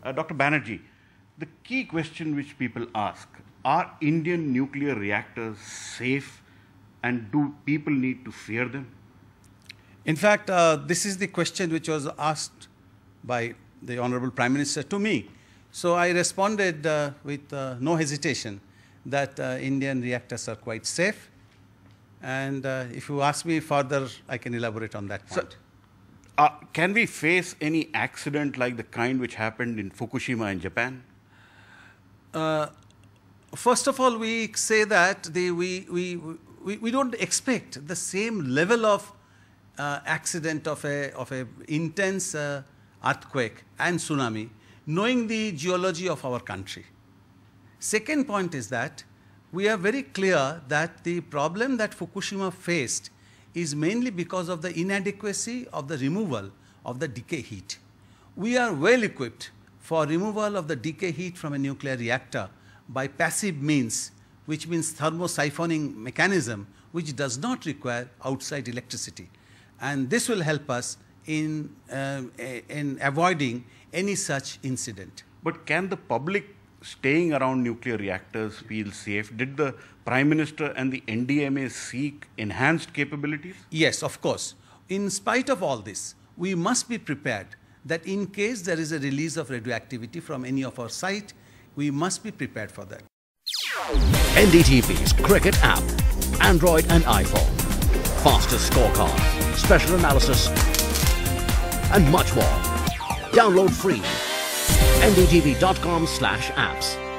Dr. Banerjee, the key question which people ask, are Indian nuclear reactors safe and do people need to fear them? In fact, this is the question which was asked by the Honorable Prime Minister to me. So I responded with no hesitation that Indian reactors are quite safe. And if you ask me further, I can elaborate on that point. So, can we face any accident like the kind which happened in Fukushima in Japan? First of all, we say that we don't expect the same level of accident of a intense earthquake and tsunami, knowing the geology of our country. Second point is that we are very clear that the problem that Fukushima faced is mainly because of the inadequacy of the removal of the decay heat. We are well equipped for removal of the decay heat from a nuclear reactor by passive means, which means thermosiphoning mechanism, which does not require outside electricity. And this will help us in avoiding any such incident. But can the public staying around nuclear reactors feel safe? Did the Prime Minister and the NDMA seek enhanced capabilities? Yes, of course. In spite of all this, we must be prepared that in case there is a release of radioactivity from any of our site, we must be prepared for that. NDTV's cricket app, Android and iPhone, fastest scorecard, special analysis, and much more. Download free. ndtv.com/apps.